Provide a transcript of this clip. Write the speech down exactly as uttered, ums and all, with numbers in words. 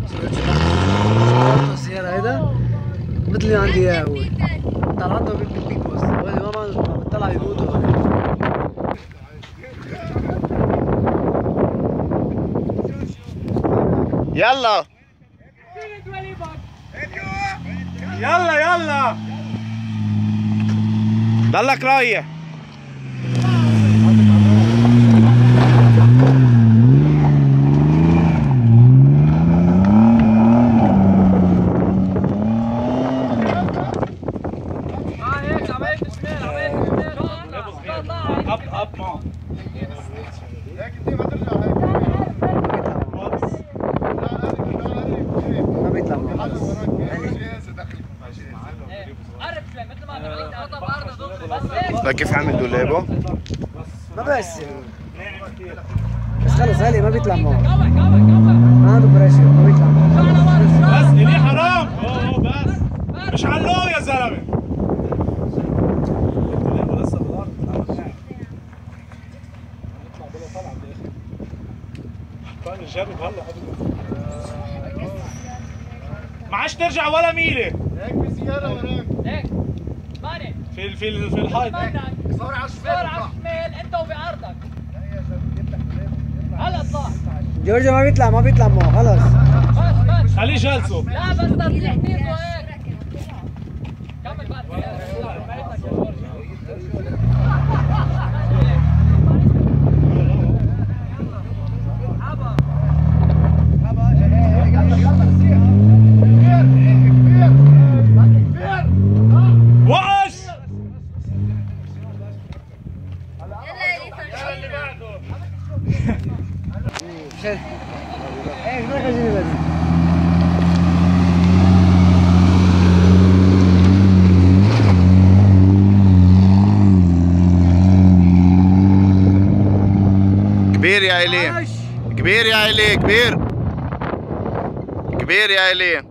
السيارة هيدا مثل اللي عندي اياه هو طلعته بالبيك بوست هو ماما بتطلع بيموتوا يلا يلا يلا ضلك رايح. اب اب ما ما بيطلع معه طيب كيف عامل دولابه؟ ما بس بس خلص هلي ما بيطلع معه ما عنده بريشر ما بيطلع معه بس الي حرام. اوه بس مش علوه يا زلمه. جرب هلا ما عادش ترجع ولا ميله. هيك في سيارة وراك هيك ماني في في في الحيط صور على صور على الشمال انت وبعرضك هلا اطلع جورجيا ما بيطلع ما بيطلع معه خلص بس بس خليه جالسه. لا بس تطلع تيزو هيك كمل بعد وقش ايه ما خليني بدي كبير يا إلي كبير يا إلي كبير كبير يا إلي